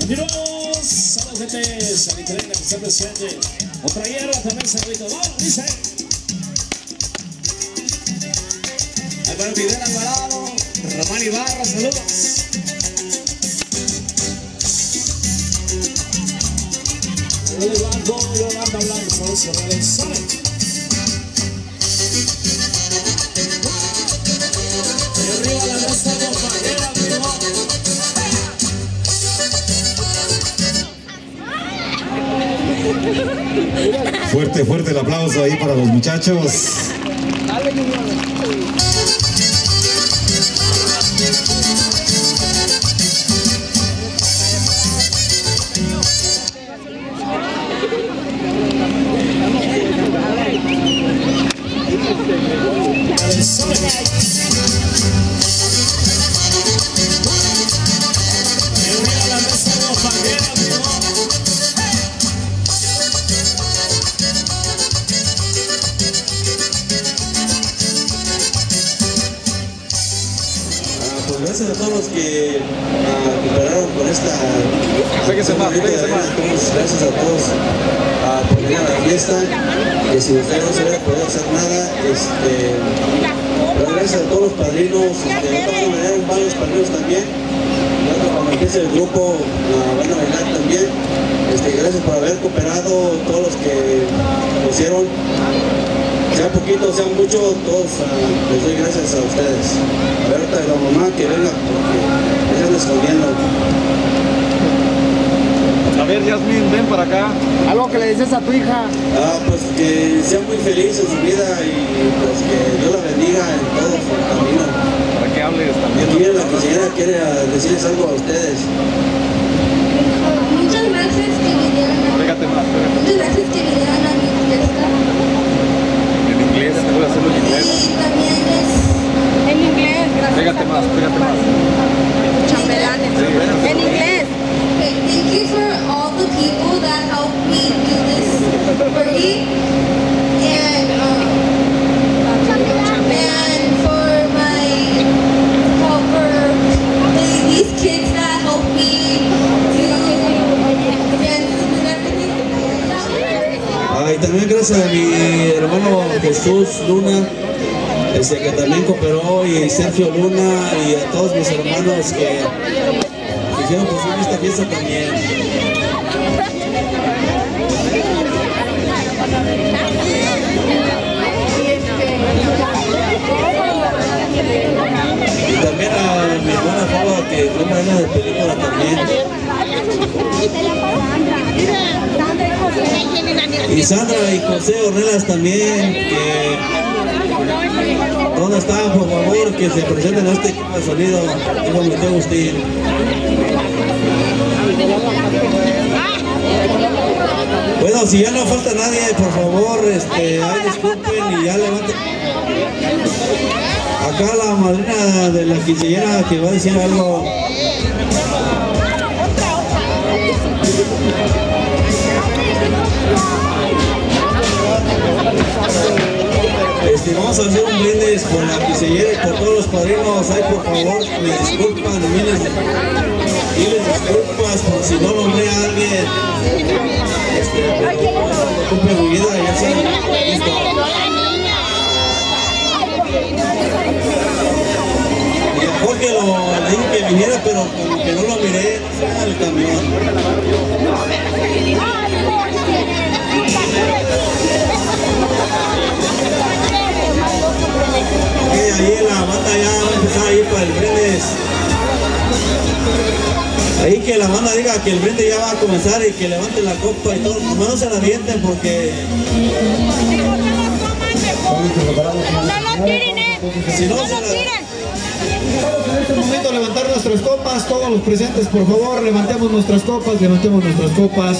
Continuamos. Saludos, gente sanitaria que está presente. Otra hierba también, saludito. Vamos, dice. Ahí para Fidel Alvarado, Román Ibarra, saludos. Saludos, Blanco, Yolanda Blanco, saludos, Corrales, Sonic. Y arriba la nuestra compañera, primo. Fuerte, fuerte el aplauso ahí para los muchachos. Gracias a todos los que cooperaron con esta. Gracias a todos por venir a la fiesta. Que sin ustedes no se hubiera podido hacer nada. Pero gracias a todos los padrinos. Vinieron varios padrinos también. Cuando empiece el grupo van a bailar también. Gracias por haber cooperado, todos los que lo hicieron. Sea poquito, sea mucho, todos les doy gracias a ustedes. A ver, ahorita de la mamá que venga, porque me están escondiendo. A ver, Yasmin, ven para acá. Algo que le dices a tu hija. Pues que sea muy feliz en su vida y pues que Dios la bendiga en todo su camino. Para que hables también. Aquí la quisiera quiere decirles algo a ustedes. Muchas gracias que vinieron a Pégate más, Muchas gracias que vinieron a mi fiesta. En inglés, te voy a hacerlo en inglés. Y también en inglés, gracias. Pégate más, pégate más. Chambelanes. Sí, En inglés. Okay, thank you for all the people that helped me do this party. And for these kids that helped me do dances and everything. Y también gracias a mi hermano Jesús Luna, que también cooperó, y Sergio Luna, y a todos mis hermanos que hicieron posible esta fiesta también. Y también a mi hermana Pava, que fue una de película también. Y Sandra y José Ornelas también, que ¿dónde están? Por favor, que se presenten a este equipo de sonido. Digo, mi tío Agustín. Bueno, si ya no falta nadie, por favor, ay, disculpen y ya levanten. Acá la madrina de la quinceañera que va a decir algo. Vamos a hacer un brindis por la quinceañera y por todos los padrinos. Ay, por favor, me disculpan, miles disculpas por si no nombré a alguien. Cumple mi vida, ya sé. Listo. Y mejor que le dije que viniera, pero como que no lo miré en el camión. Ahí la banda ya va a empezar a ir para el brindis. Ahí que la banda diga que el brindis ya va a comenzar y que levanten la copa y todo. Nomás no se la avienten porque... No lo tiren, si no, no se lo la... tiren. En este momento levantar nuestras copas, todos los presentes, por favor, levantemos nuestras copas, levantemos nuestras copas.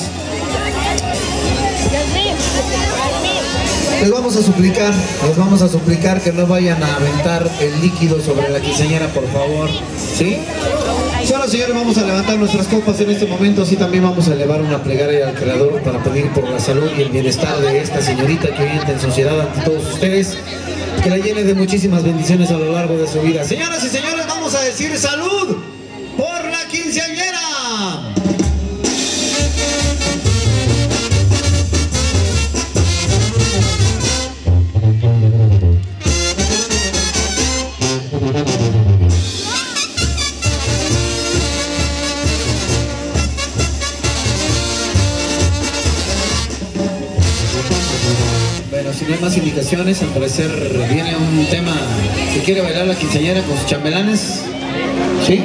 Les vamos a suplicar que no vayan a aventar el líquido sobre la quinceañera, por favor, ¿sí? Solo, señores, vamos a levantar nuestras copas en este momento. Así también vamos a elevar una plegaria al Creador para pedir por la salud y el bienestar de esta señorita que hoy entra en sociedad ante todos ustedes, que la llene de muchísimas bendiciones a lo largo de su vida. Señoras y señores, vamos a decir salud por la quinceañera. si no hay más indicaciones, al parecer viene un tema que quiere bailar la quinceañera con sus chambelanes. ¿Sí?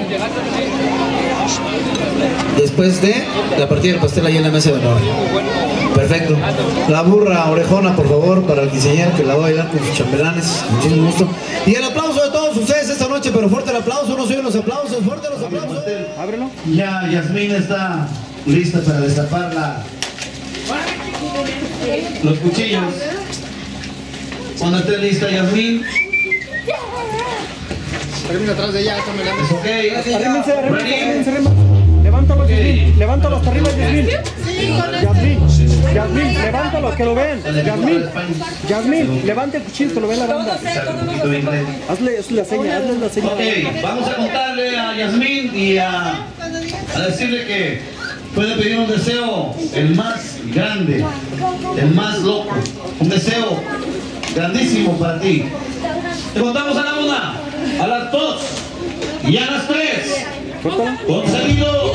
Después de la partida del pastel ahí en la mesa de honor. Perfecto. La burra orejona, por favor, para el quinceañera que la va a bailar con sus chambelanes. Muchísimo gusto. Y el aplauso de todos ustedes esta noche, pero fuerte el aplauso, no se oyen los aplausos, fuerte los aplausos. Ábrelo. Ya Yasmín está lista para destapar los cuchillos. Cuando esté lista Yasmín. Termina atrás de ella, chambelanes. Es ok. Arrímense. Levántalo, Yasmín. Levántalo hasta arriba, Yasmín. Yasmín, levántalo, que lo vean. Yasmín, levanta el cuchillo, que lo vea la banda. Hazle la seña, Ok, vamos a contarle a Yasmín y a decirle que puede pedir un deseo, el más grande, el más loco, un deseo grandísimo para ti. Te contamos a la 1, a las 2 y a las 3. Concedido.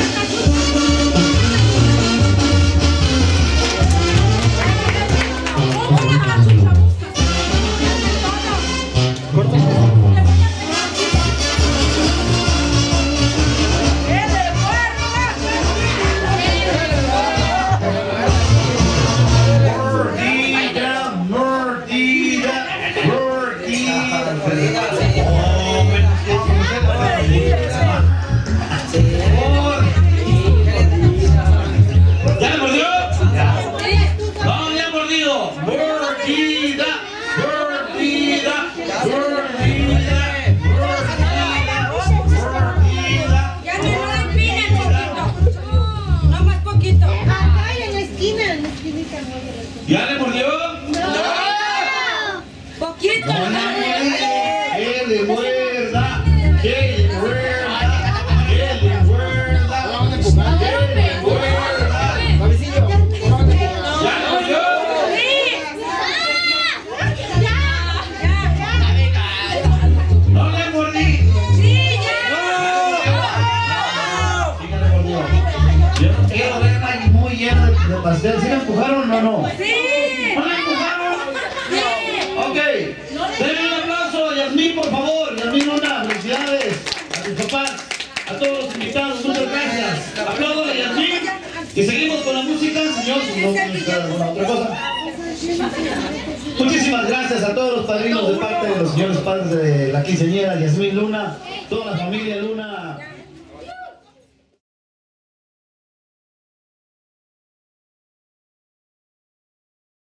¿Ya le mordió? ¡No! ¡Poquito! ¡Que le muerda! ¡Que le muerda! ¡Que le muerda! ¡Que le muerda! ¿Ya le mordió? ¡Sí! ¡No le mordí! ¡Sí, ya! Sí que le mordió. Yo no quiero verla muy llena de pastel. ¿Sí la empujaron o no? ¡Sí! ¿No la empujaron? Ok. Denle un aplauso a Yasmín, por favor. Yasmín Luna, felicidades a tus papás, a todos los invitados. Muchas gracias. Aplaudo a Yasmín. Y seguimos con la música, señor. Si no necesita alguna otra cosa. Muchísimas gracias a todos los padrinos de parte de los señores padres de la quinceañera Yasmín Luna, toda la familia Luna.